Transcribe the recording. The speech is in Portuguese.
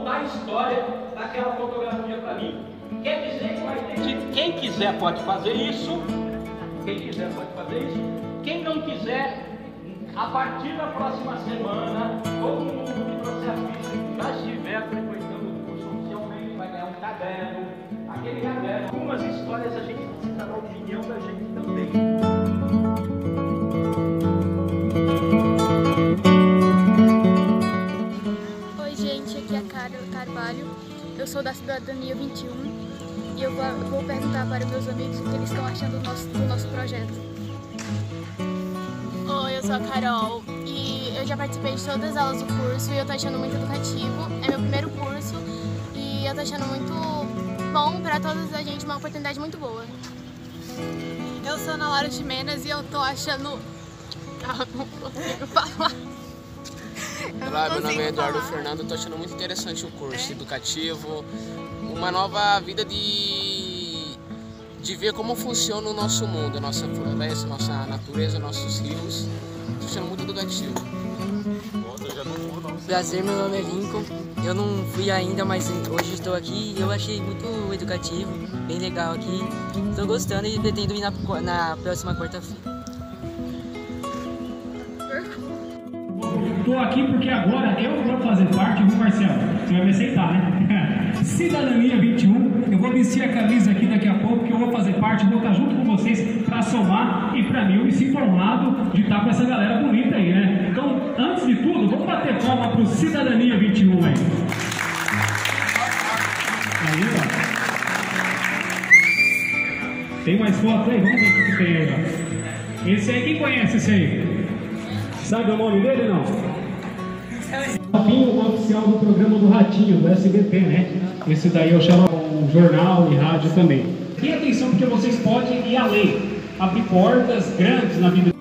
contar a história daquela fotografia para mim. Quer dizer que vai ter... Quem quiser pode fazer isso. Quem quiser pode fazer isso. Quem não quiser, a partir da próxima semana, todo mundo que trouxer a ficha que já estiver frequentando o curso oficialmente vai ganhar um caderno. Aquele caderno, algumas histórias a gente precisa da opinião da gente também. Oi gente, aqui é a Carvalho, eu sou da Cidadania 21 e eu vou perguntar para meus amigos o que eles estão achando do nosso projeto. Oi, eu sou a Carol e eu já participei de todas as aulas do curso e eu tô achando muito educativo. É meu primeiro curso e eu tô achando muito bom para toda a gente, uma oportunidade muito boa. Eu sou a Ana Laura de Menas e eu tô achando... Eu não consigo falar. Olá, meu nome é Eduardo Fernando, estou achando muito interessante o curso educativo, uma nova vida de ver como funciona o nosso mundo, a nossa floresta, a nossa natureza, nossos rios. Estou achando muito educativo. Prazer, meu nome é Lincoln. Eu não fui ainda, mas hoje estou aqui e eu achei muito educativo, bem legal aqui. Estou gostando e pretendo ir na próxima quarta-feira. Estou aqui porque agora eu vou fazer parte, viu, Marcelo? Você vai me aceitar, né? Cidadania 21, eu vou vestir a camisa aqui daqui a pouco, que eu vou fazer parte, vou estar junto com vocês para somar e para mim eu me sinto honrado de estar com essa galera bonita aí, né? Então, antes de tudo, vamos bater palma para o Cidadania 21 aí. Aí, ó. Tem mais foto aí? Vamos ver o que tem aí, ó. Esse aí, quem conhece esse aí? Sabe o nome dele, não? Ratinho oficial do programa do Ratinho, do SBT, né? Esse daí eu chamo um jornal e rádio também. E atenção, porque vocês podem ir além, abrir portas grandes na vida.